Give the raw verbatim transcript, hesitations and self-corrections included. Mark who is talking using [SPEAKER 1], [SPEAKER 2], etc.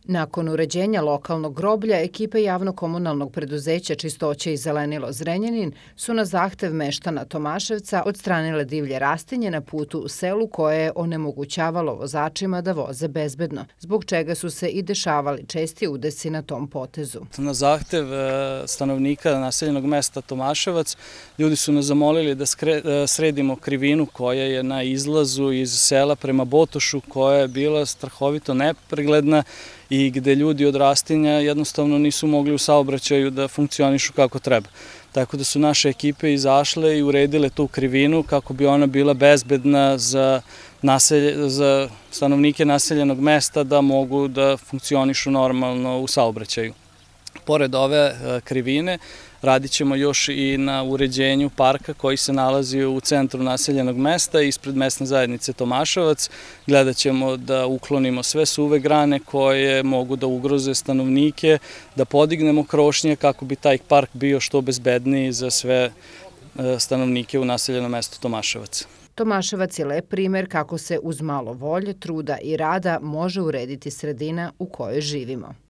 [SPEAKER 1] Nakon uređenja lokalnog groblja, ekipe javno-komunalnog preduzeća Čistoća i zelenilo Zrenjanin su na zahtev meštana Tomaševca odstranile divlje rastinje na putu u selu koje je onemogućavalo vozačima da voze bezbedno, zbog čega su se i dešavali česti udesi na tom potezu.
[SPEAKER 2] Na zahtev stanovnika naseljenog mesta Tomaševac, ljudi su nas zamolili da sredimo krivinu koja je na izlazu iz sela prema Botošu, koja je bila strahovito nepregledna i gde ljudi od rastinja jednostavno nisu mogli u saobraćaju da funkcionišu kako treba. Tako da su naše ekipe izašle i uredile tu krivinu kako bi ona bila bezbedna za za stanovnike naseljenog mesta da mogu da funkcionišu normalno u saobraćaju. Pored ove krivine radit ćemo još i na uređenju parka koji se nalazi u centru naseljenog mesta ispred mesne zajednice Tomaševac. Gledat ćemo da uklonimo sve suve grane koje mogu da ugroze stanovnike, da podignemo krošnje kako bi taj park bio što bezbedniji za sve stanovnike u naseljenom mestu Tomaševac.
[SPEAKER 1] Tomaševac je lep primer kako se uz malo volje, truda i rada može urediti sredina u kojoj živimo.